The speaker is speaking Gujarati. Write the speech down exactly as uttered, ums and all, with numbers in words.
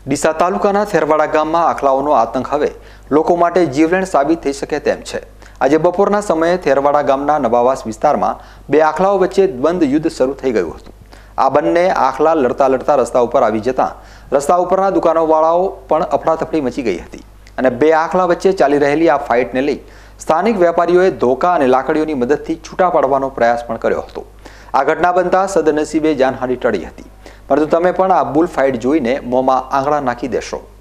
ડીસા તાલુકાના થેરવાડા ગામમાં આખલાઓનો આતંક હવે લોકો માટે જીવલેણ સાબિત થઈ શકે તેમ છે। આજે બપોરના સમયે થેરવાડા ગામના નવાવાસ વિસ્તારમાં બે આખલાઓ વચ્ચે દ્વંદ્વ યુદ્ધ શરૂ થઈ ગયું હતું। આ બંને આખલા લડતા લડતા રસ્તા ઉપર આવી જતા રસ્તા ઉપરના દુકાનોવાળાઓ પણ અફડાતફડી મચી ગઈ હતી અને બે આખલા વચ્ચે ચાલી રહેલી આ ફાઇટને લઈ સ્થાનિક વેપારીઓએ ધોકા અને લાકડીઓની મદદથી છૂટા પાડવાનો પ્રયાસ પણ કર્યો હતો। આ ઘટના બનતા સદનસીબે જાનહાનિ ટળી હતી, પરંતુ તમે પણ આ બુલ ફાઇટ જોઈને મોંમાં આંગળા નાખી દેશો।